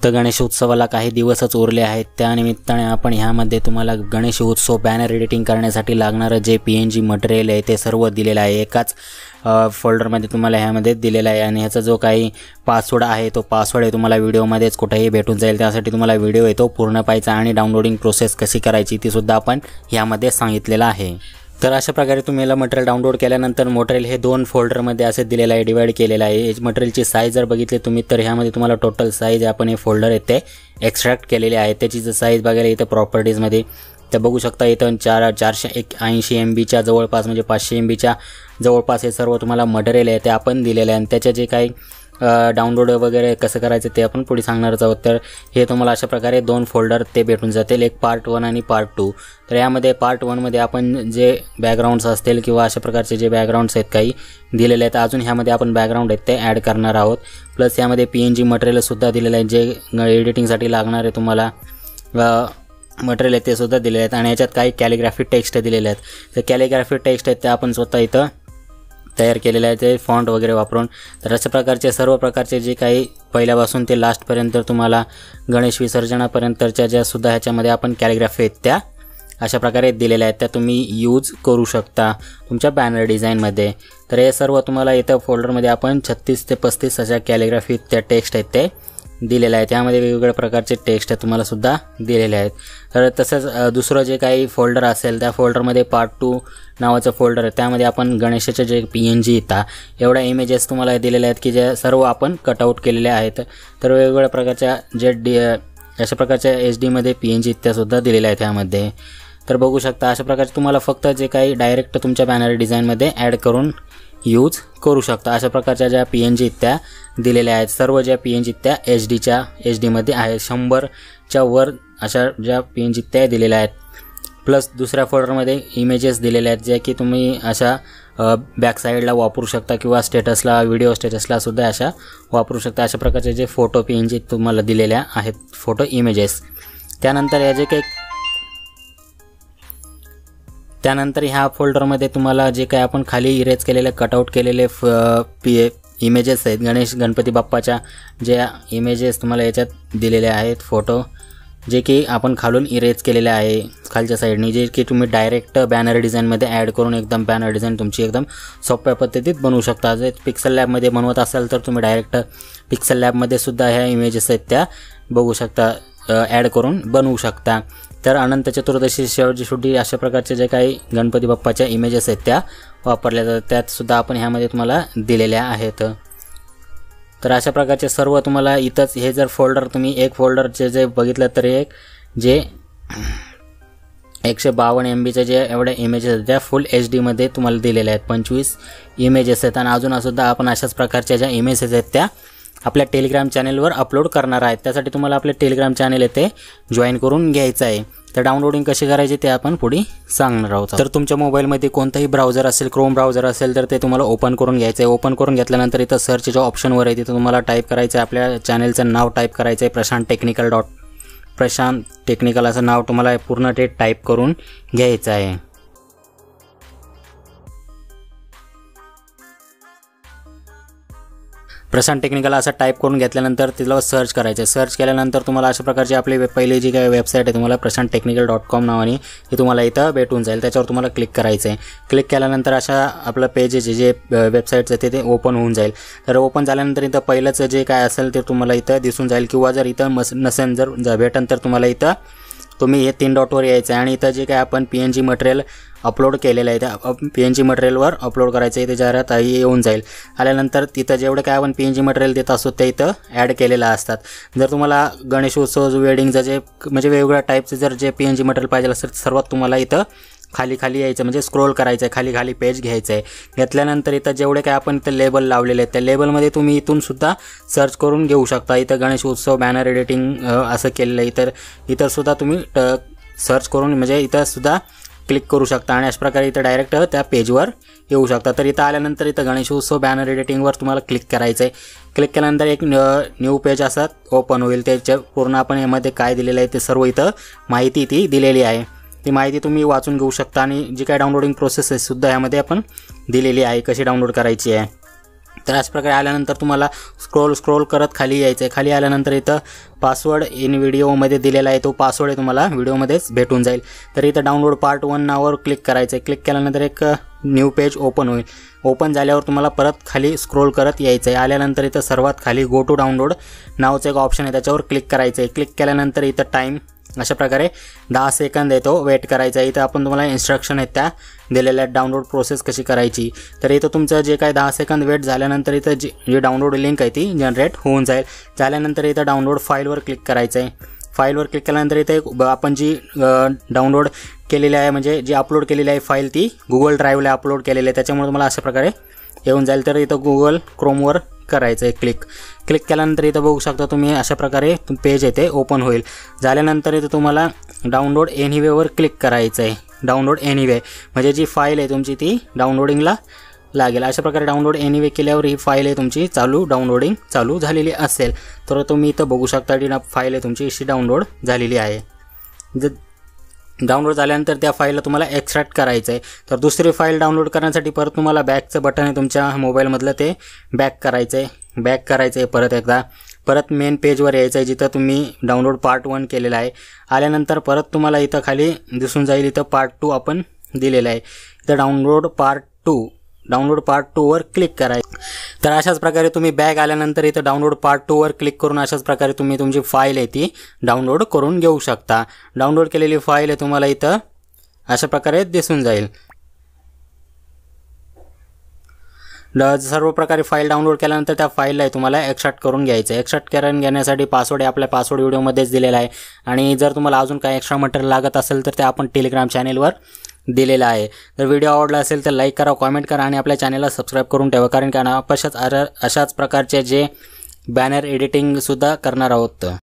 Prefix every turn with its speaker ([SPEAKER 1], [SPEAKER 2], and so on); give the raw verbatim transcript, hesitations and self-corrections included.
[SPEAKER 1] तर गणेश उत्सवाला काही दिवसच उरले आहेत, त्यानिमित्ताने आपण ह्यामध्ये तुम्हाला गणेश उत्सव बॅनर एडिटिंग करण्यासाठी लागणारं J P N G material आहे ते सर्व दिलेलं आहे एकाच फोल्डरमध्ये तुम्हाला ह्यामध्ये दिलेला आहे। आणि ह्याचा जो काही पासवर्ड आहे तो पासवर्ड आहे तुम्हाला व्हिडिओमध्येच कुठेही भेटून जाईल, त्यासाठी तुम्हाला व्हिडिओ आहे तो पूर्ण पाहायचा आणि डाउनलोडिंग प्रोसेस कशी करायची ती सुद्धा आपण ह्यामध्ये सांगितलेलं आहे। तर अशा प्रकारे तुम्ही याला मटेरियल डाउनलोड केल्यानंतर मटेरियल हे दोन फोल्डरमध्ये असे दिलेलं आहे, डिवाइड केलेलं आहे। हे मटेरियलची साईज जर बघितली तुम्ही तर ह्यामध्ये तुम्हाला टोटल साईज आपण हे फोल्डर आहे ते एक्स्ट्रॅक्ट केलेले आहे। त्याची जर साईज बघायला इथं प्रॉपर्टीजमध्ये तर बघू शकता इथं चार चारशे एक ऐंशी एम बीच्या जवळपास म्हणजे पाचशे एम बीच्या जवळपास हे सर्व तुम्हाला मटेरियल आहे ते आपण दिलेलं आहे। आणि त्याचे जे काही डाउनलोड वगैरे कसं करायचं ते आपण पुढे सांगणारच आहोत। तर हे तुम्हाला अशा प्रकारे दोन फोल्डर ते भेटून जातील, एक पार्ट वन आणि पार्ट टू। तर यामध्ये पार्ट वनमध्ये आपण जे बॅकग्राऊंड्स असतील किंवा अशा प्रकारचे जे बॅकग्राऊंड्स आहेत काही दिलेले आहेत, अजून ह्यामध्ये आपण बॅकग्राऊंड आहेत ते ॲड करणार आहोत। प्लस यामध्ये पी एन जी मटेरियलसुद्धा दिलेलं आहे जे एडिटिंगसाठी लागणार आहे तुम्हाला मटेरियल आहे ते सुद्धा दिलेले आहेत। आणि याच्यात काही कॅलिग्राफी टेक्स्ट दिलेले आहेत, तर कॅलिग्राफी टेक्स्ट आहेत ते आपण स्वतः इथं तयार केलेलं आहे ते फॉन्ट वगैरे वापरून। तर अशा प्रकारचे सर्व प्रकारचे जे काही पहिल्यापासून ते लास्टपर्यंत तुम्हाला गणेश विसर्जनापर्यंतच्या ज्या सुद्धा ह्याच्यामध्ये आपण कॅलिग्राफी आहेत त्या अशा प्रकारे दिलेल्या आहेत, त्या तुम्ही यूज करू शकता तुमच्या बॅनर डिझाईनमध्ये। तर हे सर्व तुम्हाला इथं फोल्डरमध्ये आपण छत्तीस ते पस्तीस अशा कॅलिग्राफी त्या टेक्स्ट आहेत ते दिलेले आहेत, त्यामध्ये वेगवेगळ्या प्रकारचे टेक्स्ट तुम्हाला सुद्धा दिलेले आहेत। तर तसंच दुसरं जे काही फोल्डर असेल त्या फोल्डरमध्ये पार्ट टू नावाचं फोल्डर आहे, त्यामध्ये आपण गणेशाचे जे पी एन जी येतात एवढ्या इमेजेस तुम्हाला दिलेल्या आहेत की जे सर्व आपण कटआउट केलेले आहेत। तर वेगवेगळ्या प्रकारच्या जे डी अशा प्रकारच्या एच डीमध्ये पी एन जी त्यासुद्धा दिलेल्या आहेत त्यामध्ये। तर बघू शकता अशा प्रकारचे तुम्हाला फक्त जे काही डायरेक्ट तुमच्या बॅनर डिझाईनमध्ये ॲड करून यूज करू शकता। अशा प्रकारच्या ज्या पी एन जी त्या दिलेल्या आहेत, सर्व ज्या पी एन जी त्या एच डीच्या एच डीमध्ये आहेत, शंभरच्या वर अशा ज्या पी एन जी त्या दिलेल्या आहेत। प्लस दुसऱ्या फोल्डरमध्ये इमेजेस दिलेल्या आहेत ज्या की तुम्ही अशा बॅक साईडला वापरू शकता किंवा स्टेटसला व्हिडिओ स्टेटसला सुद्धा अशा वापरू शकता। अशा प्रकारचे जे फोटो पी एन जी तुम्हाला दिलेल्या आहेत, फोटो इमेजेस। त्यानंतर या जे काही त्यानंतर ह्या फोल्डरमध्ये तुम्हाला जे काही आपण खाली इरेज केलेले कटआउट केलेले पी इमेजेस आहेत गणेश गणपती बाप्पाच्या ज्या इमेजेस तुम्हाला याच्यात दिलेले आहेत फोटो, जे की आपण खालून इरेज केलेले आहे खालच्या साईडनी, जे की तुम्ही डायरेक्ट बॅनर डिझाईनमध्ये ॲड करून एकदम बॅनर डिझाईन तुमची एकदम सोप्या पद्धतीत बनवू शकता। जर पिक्सल लॅबमध्ये बनवत असाल तर तुम्ही डायरेक्ट पिक्सल लॅबमध्ये सुद्धा ह्या इमेजेस आहेत त्या बघू शकता ॲड करून बनवू शकता। तर अनंत चतुर्दशी शेवटची सुट्टी अशा प्रकारचे जे काही गणपती बाप्पाच्या इमेजेस आहेत त्या वापरल्या जातात, त्यात सुद्धा आपण ह्यामध्ये तुम्हाला दिलेल्या आहेत। तर अशा प्रकारचे सर्व तुम्हाला इथंच हे जर फोल्डर तुम्ही एक फोल्डरचे जे बघितलं तर एक जे एकशे बावन्न एम बीचे जे एवढ्या इमेजेस आहेत त्या फुल एच डीमध्ये तुम्हाला दिलेल्या आहेत, पंचवीस इमेजेस आहेत। आणि अजूनसुद्धा आपण अशाच प्रकारच्या ज्या इमेजेस आहेत त्या आपल्या टेलिग्राम चॅनेलवर अपलोड करणार आहेत, त्यासाठी तुम्हाला आपले टेलिग्राम चॅनेल येथे जॉईन करून घ्यायचं आहे। तर डाउनलोडिंग कशी करायची ते आपण पुढे सांगणार आहोत। तर तुमच्या मोबाईलमध्ये कोणताही ब्राउझर असेल, क्रोम ब्राउझर असेल तर ते तुम्हाला ओपन करून घ्यायचं आहे। ओपन करून घेतल्यानंतर इथं सर्चच्या ऑप्शनवर आहे तिथं तुम्हाला टाईप करायचं आहे, आपल्या चॅनेलचं नाव टाईप करायचं आहे, Prashant technical dot Prashant technical असं नाव तुम्हाला पूर्ण ते टाईप करून घ्यायचं आहे। प्रशांत टेक्निकल असं टाईप करून घेतल्यानंतर तिला सर्च करायचं, सर्च केल्यानंतर तुम्हाला अशा प्रकारची आपली पहिली जी काही वेबसाईट आहे तुम्हाला प्रशांत टेक्निकल डॉट कॉम नावाने हे तुम्हाला इथं भेटून जाईल, त्याच्यावर तुम्हाला क्लिक करायचं आहे। क्लिक केल्यानंतर अशा आपलं पेज जे जे वेबसाईटचं आहे ते ओपन होऊन जाईल। तर ओपन झाल्यानंतर इथं पहिलंच जे काय असेल ते तुम्हाला इथं दिसून जाईल, किंवा जर इथं मस नसेल जर भेटन तर तुम्हाला इथं तुम्ही हे तीन डॉटवर यायचं आहे आणि इथं जे काय आपण P N G material upload केलेलं आहे त्या पी एन जी मटेरियलवर अपलोड करायचं आहे, ते जाहिरात येऊन जाईल। आल्यानंतर तिथं जेवढं काय आपण पी एन जी मटेरियल देत असतो ते इथं ॲड केलेलं असतात। जर तुम्हाला गणेशोत्सव वेडिंगचं जे म्हणजे वेगवेगळ्या टाईपचे जर J P N G material पाहिजे असेल सर्वात तुम्हाला इथं खाली खाली यायचं म्हणजे स्क्रोल करायचं आहे, खाली खाली पेज घ्यायचं आहे। घेतल्यानंतर इथं जेवढे काय आपण इथं लेबल लावलेले आहेत त्या लेबलमध्ये तुम्ही इथून सुद्धा सर्च करून घेऊ शकता। इथं गणेश उत्सव बॅनर एडिटिंग असं केलेलं आहे, इतर इतर सुद्धा तुम्ही सर्च करून म्हणजे इथं सुद्धा क्लिक करू शकता आणि अशा प्रकारे इथं डायरेक्ट त्या पेजवर येऊ शकता। तर इथं आल्यानंतर इथं गणेशोत्सव बॅनर एडिटिंगवर तुम्हाला क्लिक करायचं आहे। क्लिक केल्यानंतर एक न्यू पेज असं ओपन होईल, त्याच्या पूर्ण आपण यामध्ये काय दिलेलं आहे ते सर्व इथं माहिती ती दिलेली आहे, ती माहिती तुम्ही वाचून घेऊ शकता। आणि जी काय डाउनलोडिंग प्रोसेस आहे सुद्धा यामध्ये आपण दिलेली आहे, कशी डाउनलोड करायची आहे तर अशा प्रकारे आल्यानंतर तुम्हाला स्क्रोल स्क्रोल करत खाली यायचं आहे. खाली आल्यानंतर इथं पासवर्ड इन व्हिडिओमध्ये दिलेला आहे, तो पासवर्ड आहे तुम्हाला व्हिडिओमध्येच भेटून जाईल. तर इथं डाउनलोड पार्ट वन नावावर क्लिक करायचं आहे. क्लिक केल्यानंतर एक न्यू पेज ओपन होईल. ओपन झाल्यावर तुम्हाला परत खाली स्क्रोल करत यायचं आहे. आल्यानंतर इथं सर्वात खाली गो टू डाउनलोड नावाचं एक ऑप्शन आहे, त्याच्यावर क्लिक करायचं आहे. क्लिक केल्यानंतर इथं टाईम अशा प्रकारे दहा सेकंद येतो वेट करायचा आहे. इथं आपण तुम्हाला इन्स्ट्रक्शन आहेत त्या दिलेल्या डाउनलोड प्रोसेस कशी करायची. तर इथं तुमचं जे काय दहा सेकंद वेट झाल्यानंतर इथं जी जी डाउनलोड लिंक आहे ती जनरेट होऊन जाईल. झाल्यानंतर इथं डाउनलोड फाईलवर क्लिक करायचं आहे. फाईलवर क्लिक केल्यानंतर इथे आपण जी डाउनलोड केलेली आहे म्हणजे जी अपलोड केलेली आहे फाईल ती गुगल ड्राईव्हला अपलोड केलेली आहे, त्याच्यामुळे तुम्हाला अशा प्रकारे येऊन जाईल. तर इथं गुगल क्रोमवर करायचं आहे क्लिक. क्लिक केल्यानंतर इथं बघू शकता तुम्ही अशा प्रकारे पेज येते ओपन होईल. झाल्यानंतर इथं तुम्हाला डाउनलोड एनिवेवर क्लिक करायचं आहे. डाउनलोड एनिवे म्हणजे जी फाईल आहे तुमची ती डाउनलोडिंगला लागेल. अशा प्रकारे डाउनलोड एनिवे केल्यावर ही फाईल आहे तुमची चालू डाउनलोडिंग चालू झालेली असेल. तर तुम्ही इथं बघू शकता ती फाईल आहे तुमची अशी डाउनलोड झालेली आहे. जर डाउनलोड झाल्यानंतर त्या फाईलला तुम्हाला एक्स्ट्रॅक्ट करायचं आहे. तर दुसरी फाईल डाउनलोड करण्यासाठी परत तुम्हाला बॅकचं बटन आहे तुमच्या मोबाईलमधलं, ते बॅक करायचं आहे. बॅक करायचं आहे परत एकदा. परत मेन पेजवर यायचं आहे जिथं तुम्ही डाउनलोड पार्ट वन केलेला आहे. आल्यानंतर परत तुम्हाला इथं खाली दिसून जाईल इथं पार्ट टू आपण दिलेलं आहे. इथं download part two download part टूवर क्लिक करायचं. तर अशाच प्रकारे तुम्ही बॅक आल्यानंतर इथं डाउनलोड पार्ट टूवर क्लिक करून अशाच प्रकारे तुम्ही तुमची फाईल आहे ती डाउनलोड करून घेऊ शकता. डाउनलोड केलेली फाईल आहे तुम्हाला इथं अशा प्रकारे दिसून जाईल. सर्व प्रकारे फाईल डाउनलोड केल्यानंतर त्या फाईलला तुम्हाला एक्स्ट्रॅक्ट करून घ्यायचं आहे. एक्स्ट्रॅक्ट करून घेण्यासाठी पासवर्ड आपल्या पासवर्ड व्हिडिओमध्येच दिलेला आहे. आणि जर तुम्हाला अजून काही एक्स्ट्रा मटेरियल लागत असेल तर ते आपण टेलिग्राम चॅनेलवर दिलेला आहे. तर व्हिडिओ आवडला असेल तर लाईक करा, कॉमेंट करा आणि आपल्या चॅनलला सबस्क्राईब करून ठेवा, कारण की आपण अशाच अशाच प्रकारचे जे बॅनर एडिटिंगसुद्धा करणार आहोत.